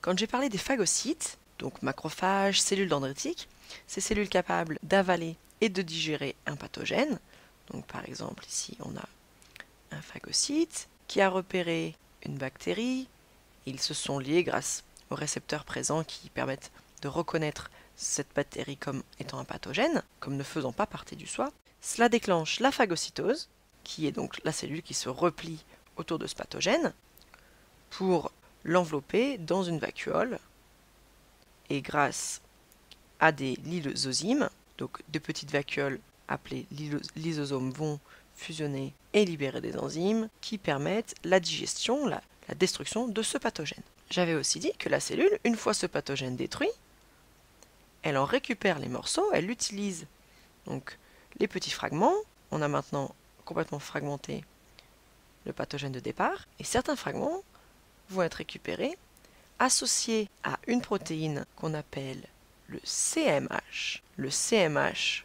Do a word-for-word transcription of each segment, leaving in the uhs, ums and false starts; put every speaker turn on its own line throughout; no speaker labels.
Quand j'ai parlé des phagocytes, donc macrophages, cellules dendritiques, ces cellules capables d'avaler et de digérer un pathogène, donc par exemple ici on a un phagocyte qui a repéré une bactérie, ils se sont liés grâce aux récepteurs présents qui permettent de reconnaître cette bactérie comme étant un pathogène, comme ne faisant pas partie du soi. Cela déclenche la phagocytose, qui est donc la cellule qui se replie autour de ce pathogène, pour l'envelopper dans une vacuole, et grâce à des lysosomes, donc de petites vacuoles appelées lysosomes vont fusionner et libérer des enzymes qui permettent la digestion, la, la destruction de ce pathogène. J'avais aussi dit que la cellule, une fois ce pathogène détruit, elle en récupère les morceaux, elle utilise donc les petits fragments. On a maintenant complètement fragmenté le pathogène de départ, et certains fragments vont être récupérés, associés à une protéine qu'on appelle le C M H, le C M H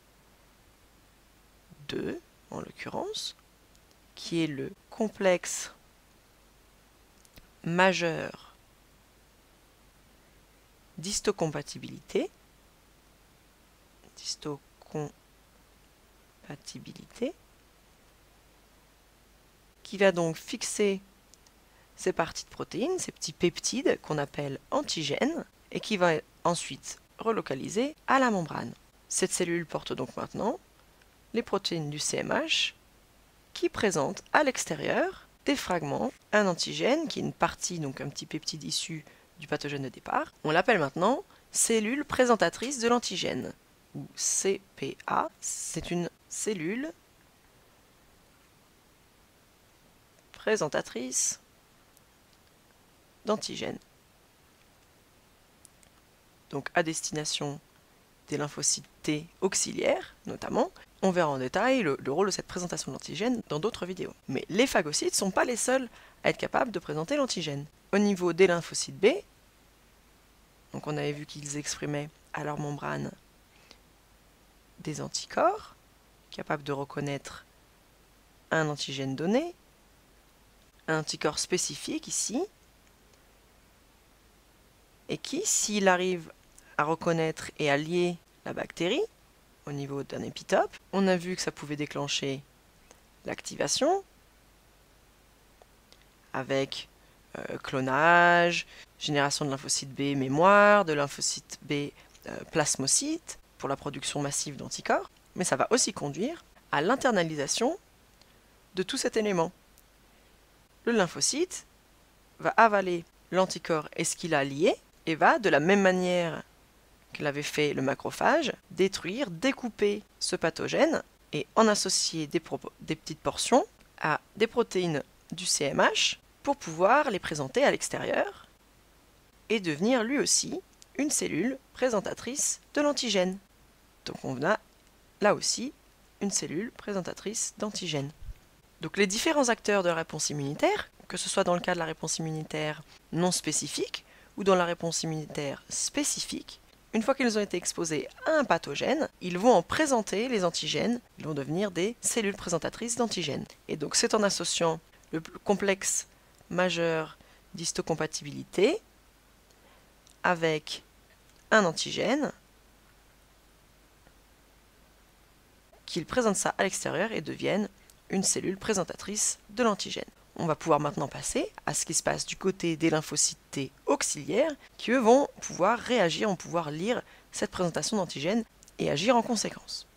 deux en l'occurrence, qui est le complexe majeur d'histocompatibilité, d'histocompatibilité, qui va donc fixer ces parties de protéines, ces petits peptides qu'on appelle antigènes, et qui va ensuite relocaliser à la membrane. Cette cellule porte donc maintenant les protéines du C M H qui présentent à l'extérieur des fragments, un antigène qui est une partie, donc un petit peptide issu du pathogène de départ. On l'appelle maintenant cellule présentatrice de l'antigène, ou C P A. C'est une cellule présentatrice d'antigènes. Donc à destination des lymphocytes T auxiliaires, notamment. On verra en détail le, le rôle de cette présentation de l'antigène dans d'autres vidéos. Mais les phagocytes ne sont pas les seuls à être capables de présenter l'antigène. Au niveau des lymphocytes B, donc on avait vu qu'ils exprimaient à leur membrane des anticorps, capables de reconnaître un antigène donné, un anticorps spécifique ici, et qui, s'il arrive à reconnaître et à lier la bactérie au niveau d'un épitope, on a vu que ça pouvait déclencher l'activation avec euh, clonage, génération de lymphocytes B mémoire, de lymphocytes B euh, plasmocytes pour la production massive d'anticorps, mais ça va aussi conduire à l'internalisation de tout cet élément. Le lymphocyte va avaler l'anticorps et ce qu'il a lié et va, de la même manière que l'avait fait le macrophage, détruire, découper ce pathogène et en associer des, des petites portions à des protéines du C M H pour pouvoir les présenter à l'extérieur et devenir lui aussi une cellule présentatrice de l'antigène. Donc on a là aussi une cellule présentatrice d'antigène. Donc les différents acteurs de la réponse immunitaire, que ce soit dans le cas de la réponse immunitaire non spécifique ou dans la réponse immunitaire spécifique, une fois qu'ils ont été exposés à un pathogène, ils vont en présenter les antigènes, ils vont devenir des cellules présentatrices d'antigènes. Et donc c'est en associant le complexe majeur d'histocompatibilité avec un antigène qu'ils présentent ça à l'extérieur et deviennent une cellule présentatrice de l'antigène. On va pouvoir maintenant passer à ce qui se passe du côté des lymphocytes T auxiliaires qui eux vont pouvoir réagir, vont pouvoir lire cette présentation d'antigènes et agir en conséquence.